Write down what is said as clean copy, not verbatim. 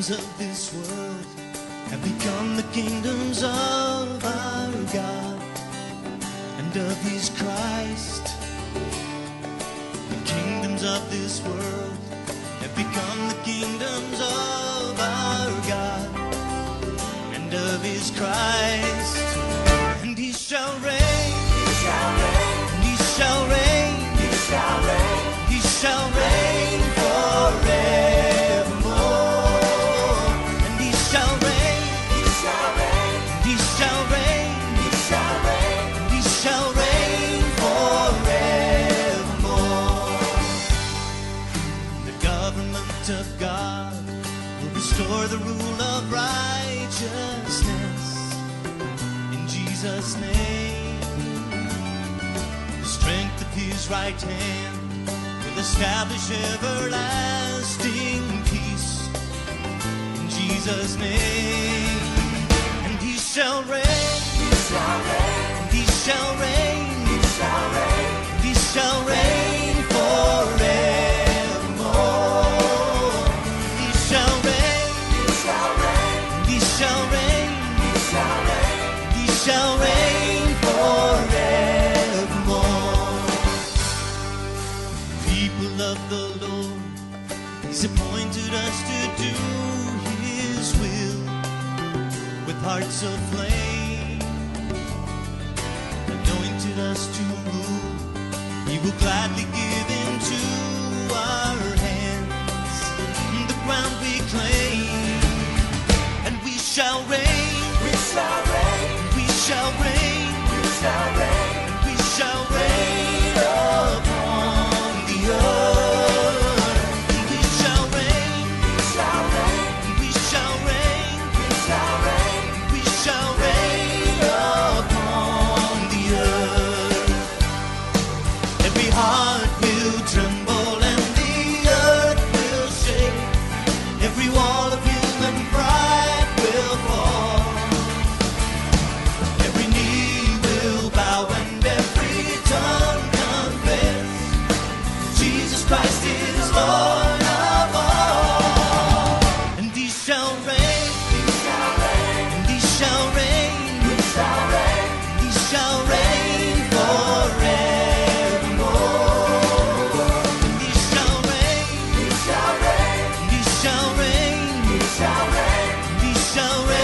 kingdoms of this world have become the kingdoms of our God and of his Christ. The kingdoms of this world have become the kingdoms of our God and of his Christ. And he shall reign, he shall reign, and he shall reign, he shall reign, he shall reign forevermore. And he shall reign, he shall reign, he shall reign, he shall reign, he shall reign forevermore. The government of God will restore the rule of righteousness in Jesus' name. The strength of his right hand will establish everlasting peace in Jesus' name. And he shall reign, he shall reign, and he shall reign, he shall reign, and he shall reign forevermore. He shall reign, he shall reign, and he shall reign, he shall reign, he shall reign forevermore. People of the Lord, he's appointed us to do his will with hearts of flame, anointed us to rule. He will gladly give into our hands the ground we claim. And we shall reign, we shall reign, we shall reign, we shall reign, and we shall reign upon the earth. And we shall reign, we shall reign, and we shall reign, we shall reign, and we shall reign upon the earth. Every heart will tremble and the earth will shake. Every wall of human pride will fall. Every knee will bow and every tongue confess Jesus Christ is Lord of all. And he shall reign, he shall reign, and he shall reign, he shall reign, and he shall reign forevermore. And he shall reign, he shall reign, and he shall reign, he shall reign, and he shall reign